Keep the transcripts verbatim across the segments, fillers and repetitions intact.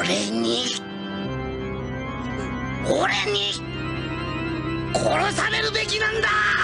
俺に俺に殺されるべきなんだ。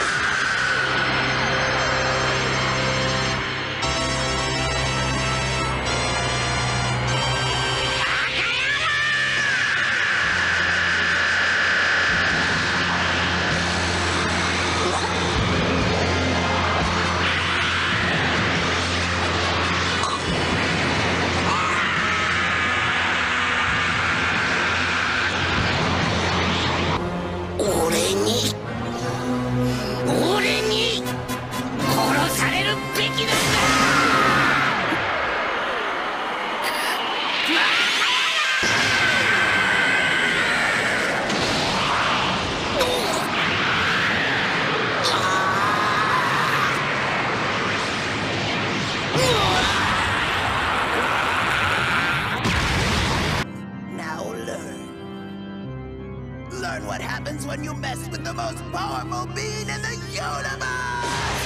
Learn what happens when you mess with the most powerful being in the universe!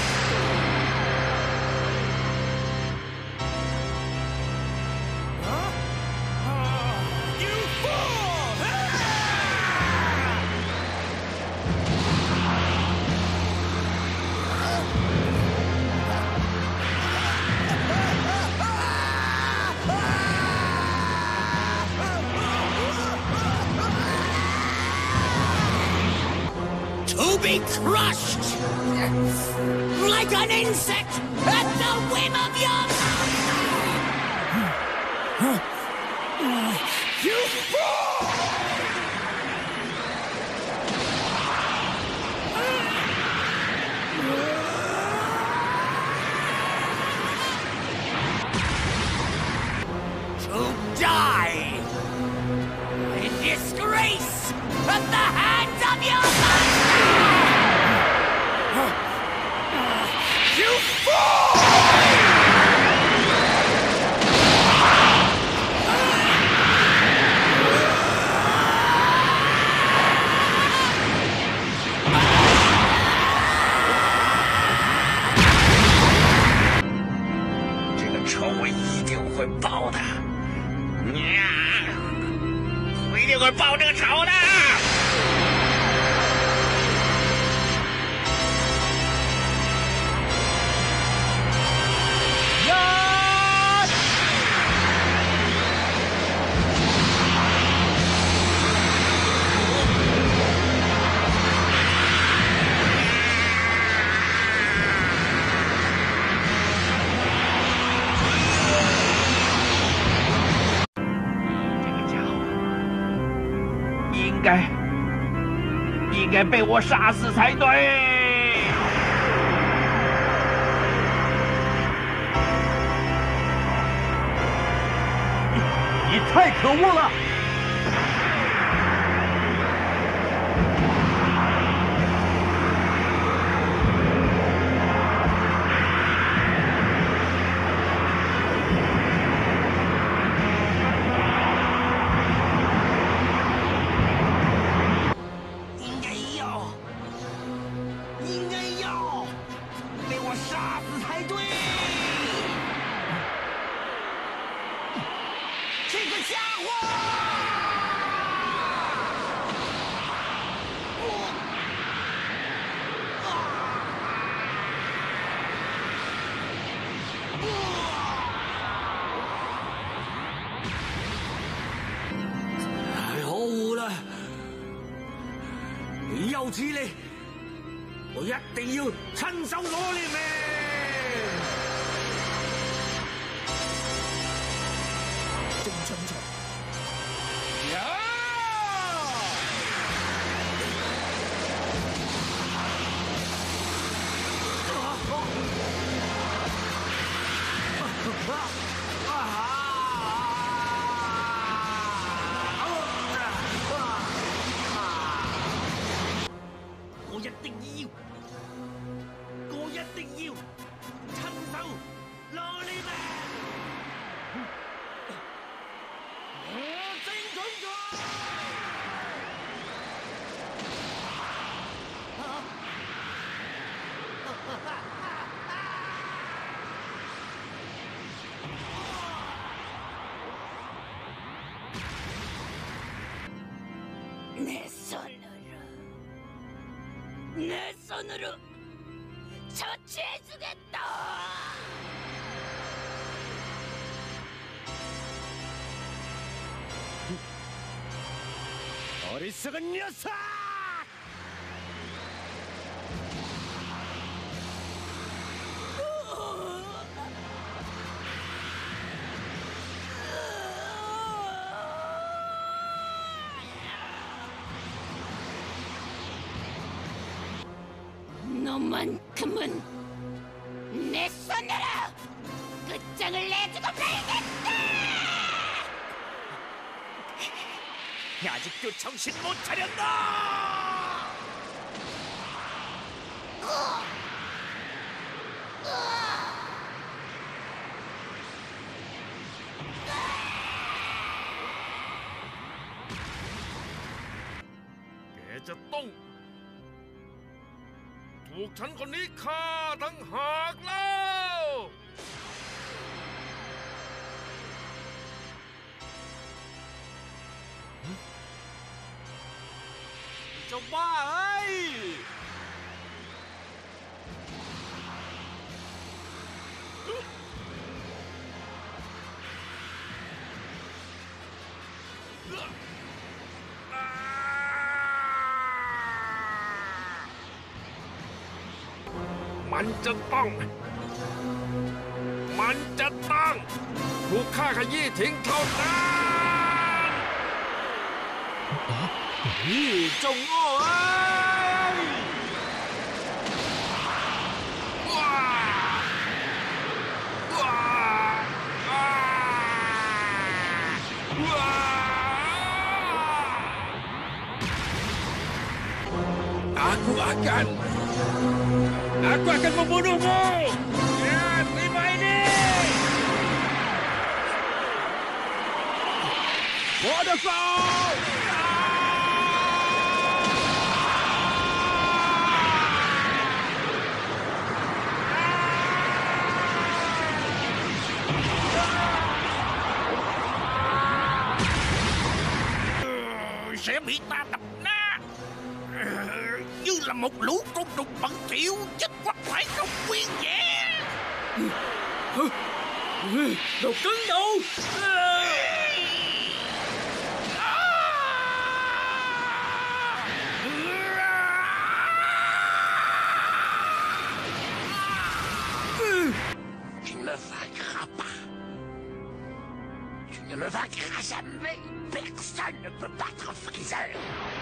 Huh? Oh, you fool! To be crushed like an insect at the whim of your you fool! To die in disgrace at the hands of your master! You fool! 这个仇我一定会报的，呀，我一定会报这个仇的。应该应该被我杀死才对。你你太可恶了！这个家伙！太可惡啦！有此理，我一定要親手攞你命！ 正春蟲，呀！我一定要，我一定要。 내 손으로, 내 손으로 처치해주겠다. 어리석은 녀석! 너만큼은 내 손으로 끝장을 내주고 말겠다! 아직도 정신 못 차렸나?แกจะต้องถูกฉันคนนี้ฆ่าทั้งหากแล้วเจ้าบ้าเอ้ยมันจะต้องมันจะต้องถูกฆ่าขยี้ทิ้งเท่านั้นนี่เจ้าโง่เอ้ยว้าว้าว้า Aku akan Aku akan membunuhmu. Ya, terima ini. Bodoh kau. Sẽ bị ta đập nát như là một lũ côn trùng bẩn thỉu chết quắc phải trong nguyên vẻ. Đồ cứng đâu. Tu ne me vaincras pas. Tu ne me vaincras jamais. Personne ne peut battre Freezer.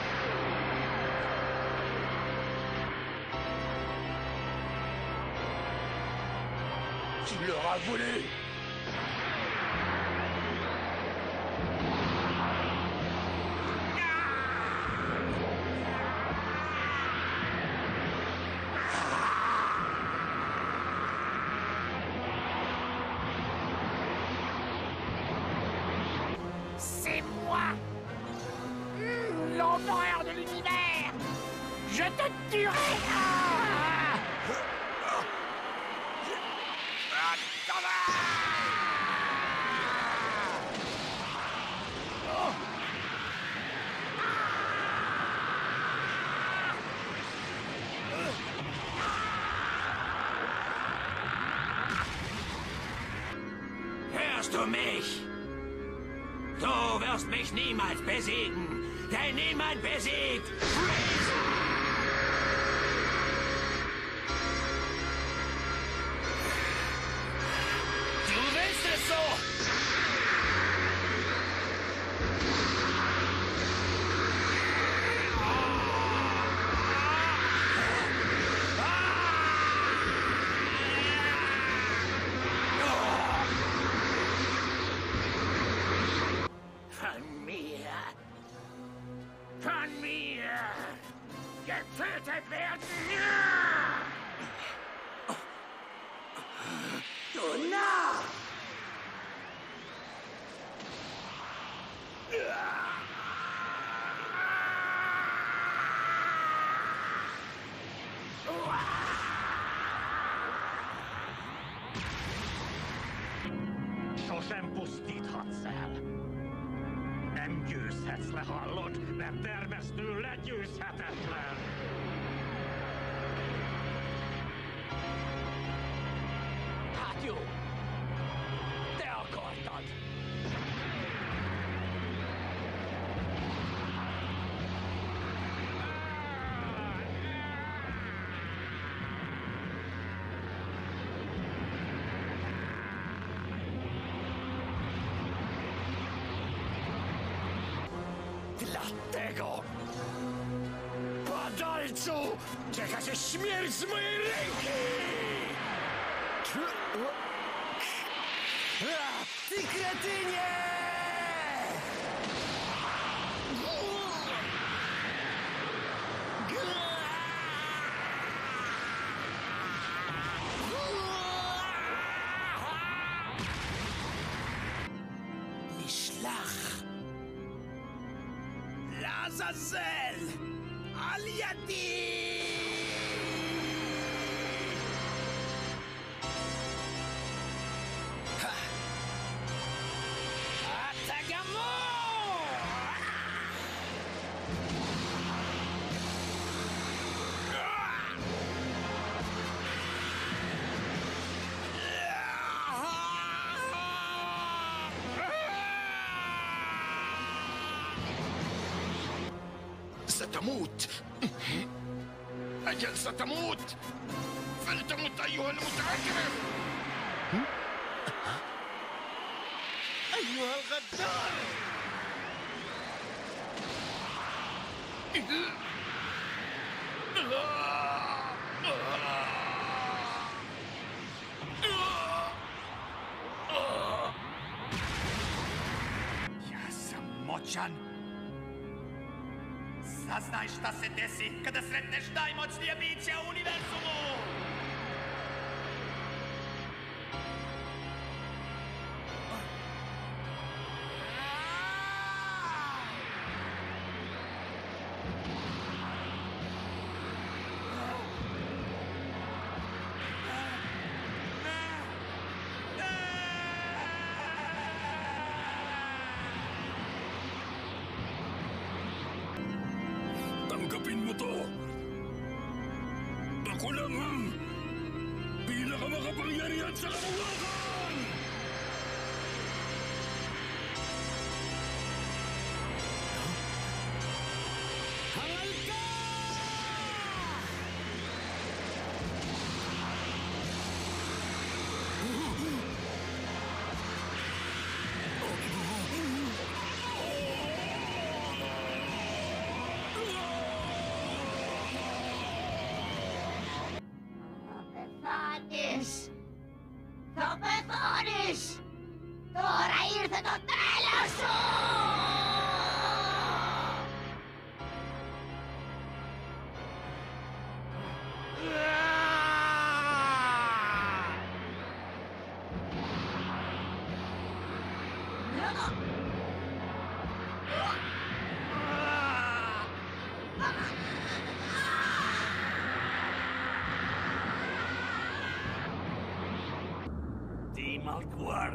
Tu l'auras voulu. C'est moi, l'empereur de l'univers. Je te tuerai. Hörst du mich? Du wirst mich niemals besiegen, denn niemand besiegt Freezer! Du willst es so! Von mir, von mir getötet werden! Du Narr! Prochain pousse-t-il, Trotzel. Même Läjyshätslähallut, ne tervestyy läjyshätätlään. Hätju! Teokortat! Dlatego padalcu czeka się śmierć z mojej ręki! Ty kretynie! נשלח לעזאזל על ידי! אתה גמור! ستموت أجل ستموت فلتمت أيها المتعجرف أيها الغدار Ja samotjan! Saznaj šta se desi kada sretneš najmoćnije biće u univerzumu! Tanggapin mo to! Ako lang ang pinakamakapangyarihan sa kawakan! Hangal ka! Vanis! Tope Vanis! Τώρα ήρθε το τέλος σου! Di Malkuar!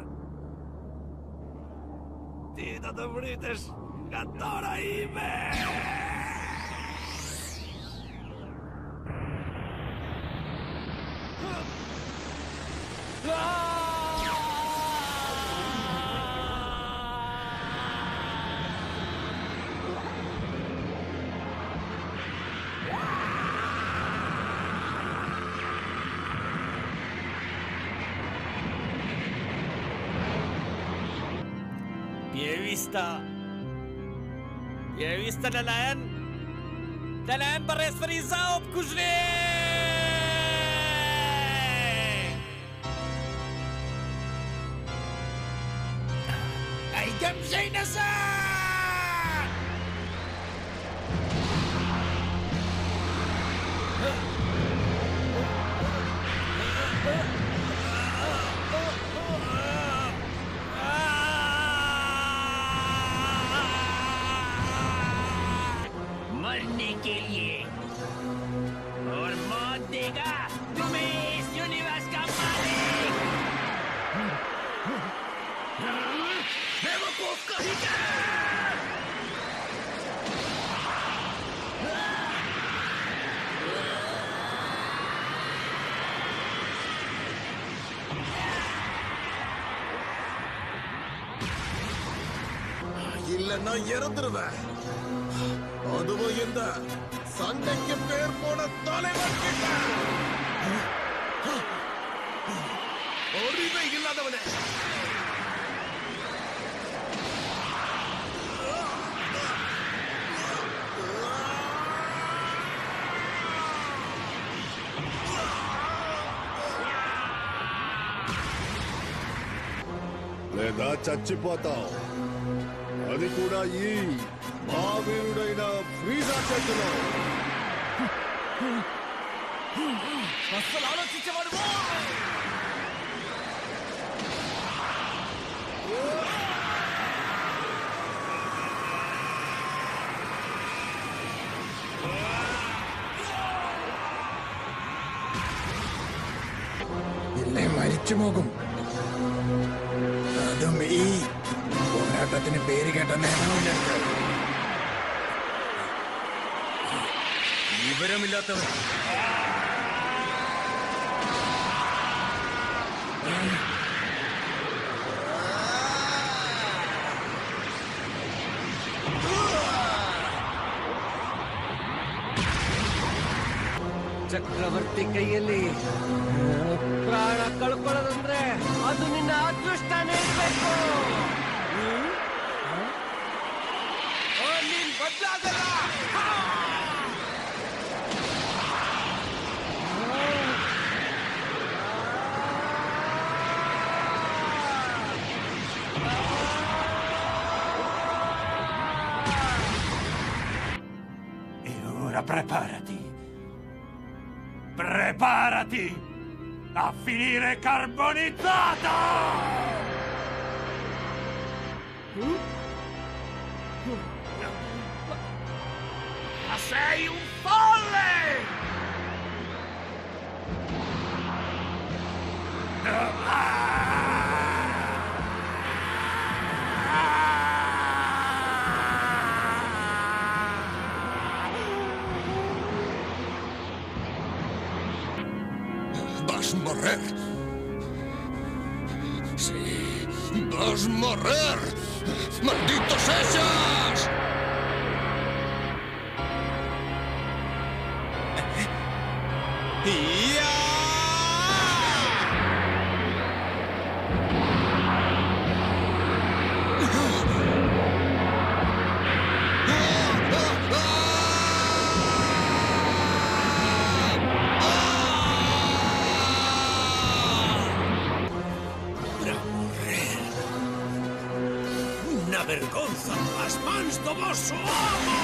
Di dat de British Gatora Ibe! Pievista. Pievista nalaan. Nalaan pares Friza opkuźny! Ay gamsay na sa! मरने के लिए और मौत देगा तुम्हें इस यूनिवर्स का मालिक बेवकूफ कहीं का இல்லன்னா இறந்துருவேன். அதுவும் இந்த சண்டைக்கு பேர் போன தலைவன் கிட்ட. அறிவே இல்லாதவனே. లేదా చచ్చిపోతావు. అది కూడా ఈ మావీరుడైన ఫ్రీజా చేతిలో. అస్సలు ఆలోచించేవాడు ഇല്ലേ മരിച്ചു പോകും. അതും ഈ പോരാട്ടത്തിന് പേര് കേട്ട നേതാവിനെടുത്ത്. വിവരമില്ലാത്തവൻ. ಚಕ್ರವರ್ತಿ ಕೈಯಲ್ಲಿ ಪ್ರಾಣ ಕಳ್ಕೊಳ್ಳೋದಂದ್ರೆ ಅದು ನಿನ್ನ ಅದೃಷ್ಟನೇ ಇರ್ಬೇಕು. ನೀನ್ ಬದಲಾಗಲ್ಲ. E ora preparati. Preparati a finire carbonizzata! Ma sei un folle! Vas morrer. Sí, vas morrer. ¡Malditos seas! ¡Ya! Una vergonza as mans do vosso amo!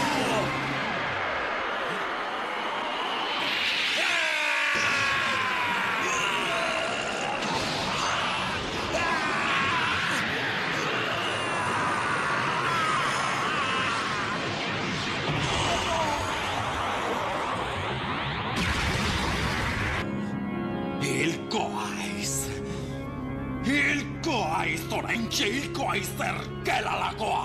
Il Coais! Il Coais torrente, il Coais cerchela la Coa!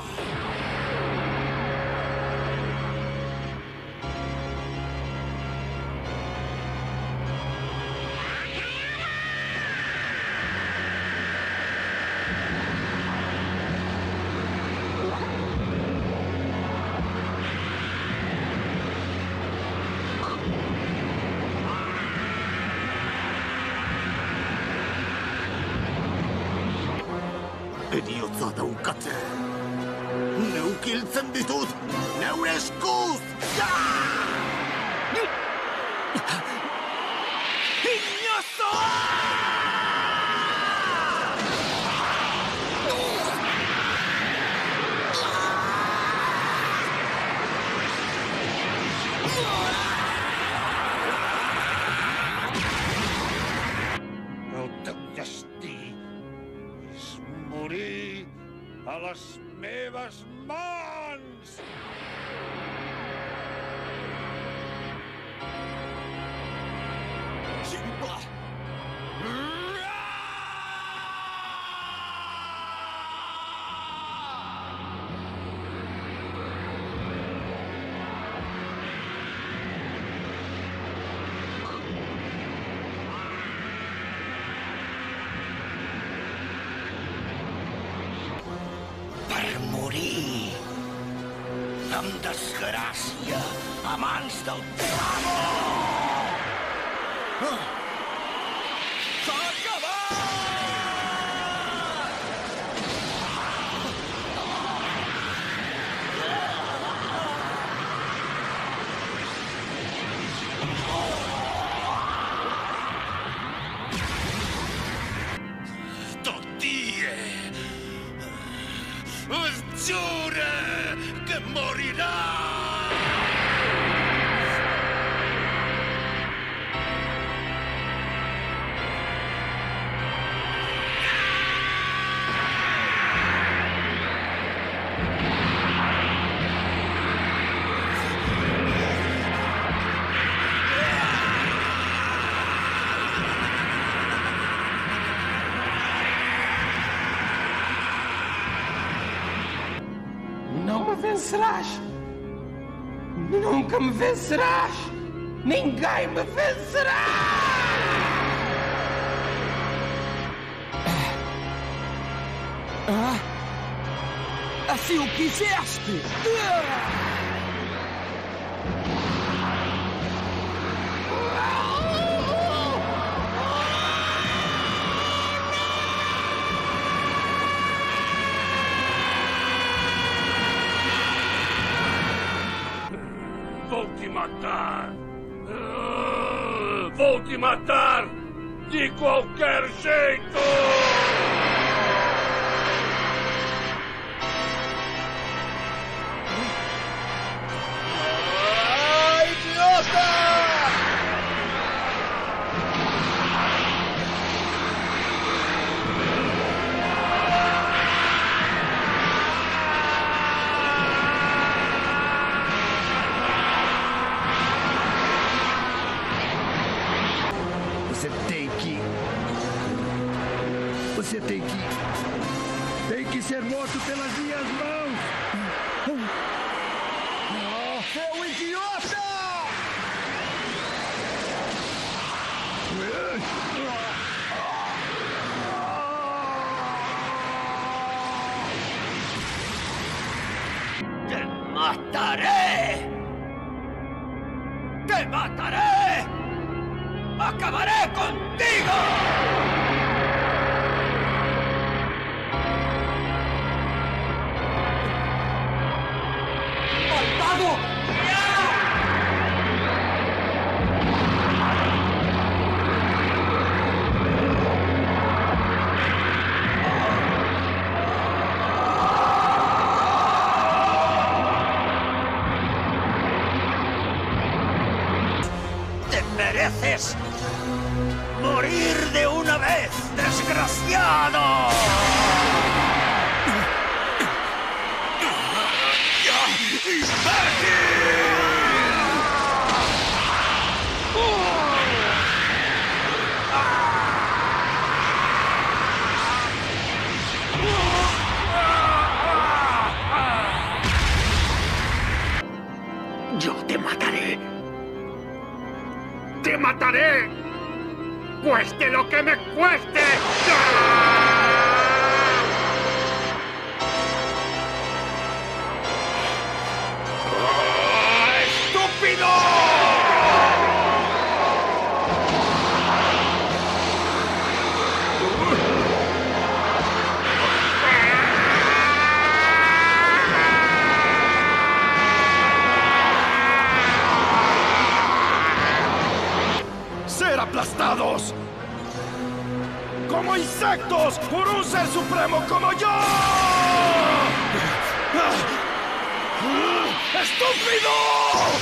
Idiotzada un cate. Neu kiltsen ditut. Neu eskus. Ignoso! No te morir a les meves mans! Simple! Per morir amb desgràcia a mans del teu amo! Ah! S'ha acabat! Tottie! Es jura que morirà! Não me vencerás! Nunca me vencerás! Ninguém me vencerá! Ah! Assim o quiseste! Vou te matar! Ah, vou te matar! De qualquer jeito! Ah, idiota! Você tem que... Você tem que... Tem que ser morto pelas minhas mãos! Oh, seu idiota! ¡Te mataré! ¡Te mataré! ¡Acabaré contigo! ¡Malvado! ¡Te mereces morir de una vez, desgraciado! Yo te mataré. ¡Te mataré! ¡Cueste lo que me cueste! ¡Ah, ¡estúpido! ¡Ser aplastados! ¡Como insectos por un ser supremo como yo! ¡Estúpido!